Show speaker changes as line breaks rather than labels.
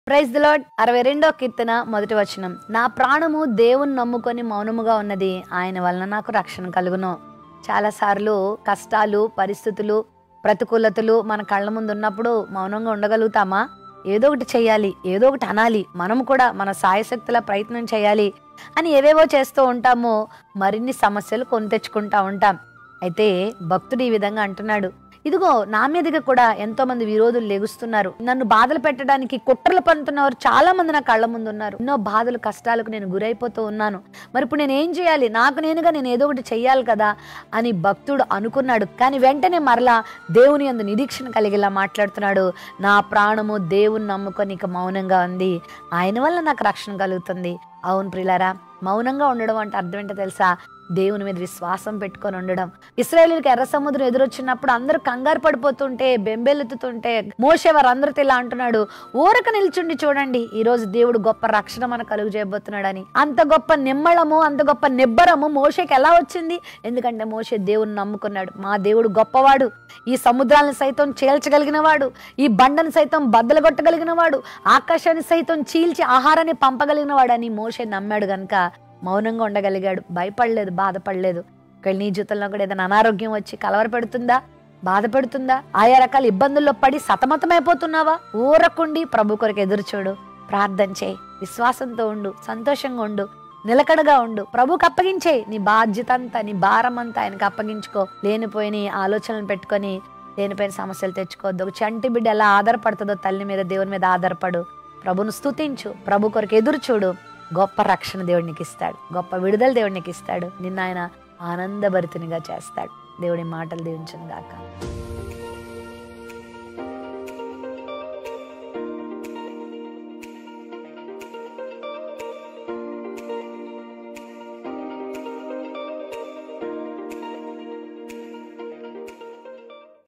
Praise the lord. 62వ కీర్తన మొదటి వచనం. నా ప్రాణము దేవుని నమ్ముకొని మౌనముగా ఉన్నది, ఆయన వలన నాకు రక్షణ కలుగును. చాలాసార్లు కష్టాలు, పరిస్థితులు, ప్రతికూలతలు మన కళ్ళ ముందు ఉన్నప్పుడు మౌనంగా ఉండగలుగుతామా? ఏదో ఒకటి చెయ్యాలి, ఏదో ఒకటి అనాలి, మనం కూడా మన సాయశక్తుల ప్రయత్నం చేయాలి అని ఏవేవో చేస్తూ ఉంటాము. మరిన్ని సమస్యలు కొని తెచ్చుకుంటా ఉంటాం. అయితే భక్తుడు ఈ విధంగా అంటున్నాడు, ఇదిగో నా మీదగా కూడా ఎంతో మంది విరోధులు లెగుస్తున్నారు, నన్ను బాధలు పెట్టడానికి కుట్రలు పన్నుతున్నవారు చాలా మంది నా కళ్ళ ముందు ఉన్నారు. ఎన్నో బాధలు, కష్టాలకు నేను గురైపోతూ ఉన్నాను. మరి ఇప్పుడు నేను ఏం చేయాలి? నాకు నేనుగా నేను ఏదో ఒకటి చెయ్యాలి కదా అని భక్తుడు అనుకున్నాడు. కానీ వెంటనే మరలా దేవుని యందు నిరీక్షణ కలిగేలా మాట్లాడుతున్నాడు. నా ప్రాణము దేవుని నమ్ముకొని ఇక మౌనంగా ఉంది, ఆయన వల్ల నాకు రక్షణ కలుగుతుంది. అవును ప్రియులారా, మౌనంగా ఉండడం అంటే అర్థం ఏంటో తెలుసా? దేవుని మీద విశ్వాసం పెట్టుకొని ఉండడం. ఇశ్రాయేలీయులకు ఎర్ర సముద్రం ఎదురొచ్చినప్పుడు అందరూ కంగారు పడిపోతుంటే, బెంబేలెత్తుతుంటే, మోషే వారందరితో ఇలా అంటున్నాడు, ఊరక నిల్చుండి చూడండి, ఈ రోజు దేవుడు గొప్ప రక్షణ మనకు కలుగు చేయబోతున్నాడని. అంత గొప్ప నిమ్మళము, అంత గొప్ప నిబ్బరము మోషేకి ఎలా వచ్చింది? ఎందుకంటే మోషే దేవుని నమ్ముకున్నాడు. మా దేవుడు గొప్పవాడు, ఈ సముద్రాలను సైతం చీల్చగలిగిన వాడు, ఈ బండను సైతం బద్దలుగొట్టగలిగిన వాడు, ఆకాశాన్ని సైతం చీల్చి ఆహారాన్ని పంపగలిగిన వాడు అని మోషే నమ్మాడు గనుక మౌనంగా ఉండగలిగాడు. భయపడలేదు, బాధపడలేదు. ఒకవేళ నీ జీవితంలో కూడా ఏదైనా అనారోగ్యం వచ్చి కలవర పెడుతుందా, బాధ పెడుతుందా, ఆయా రకాల ఇబ్బందుల్లో పడి సతమతమైపోతున్నావా? ఊరకుండి ప్రభు కొరకు ఎదురు చూడు, ప్రార్థన చేయి, విశ్వాసంతో ఉండు, సంతోషంగా ఉండు, నిలకడగా ఉండు, ప్రభుకి అప్పగించేయి. నీ బాధ్యత అంతా, నీ భారం అంతా ఆయనకు అప్పగించుకో. లేనిపోయిన ఆలోచనలు పెట్టుకొని లేనిపోయిన సమస్యలు తెచ్చుకోవద్దు. ఒక చంటి బిడ్డ ఎలా ఆధారపడుతుందో తల్లి మీద, దేవుని మీద ఆధారపడు. ప్రభును స్తుతించు, ప్రభు కొరకు ఎదురు చూడు. గొప్ప రక్షణ దేవుడు నీకు ఇస్తాడు, గొప్ప విడుదల దేవుడు నీకు ఇస్తాడు. నిన్న ఆయన ఆనందభరితునిగా చేస్తాడు. దేవుడి మాటలు దీవించును గాక.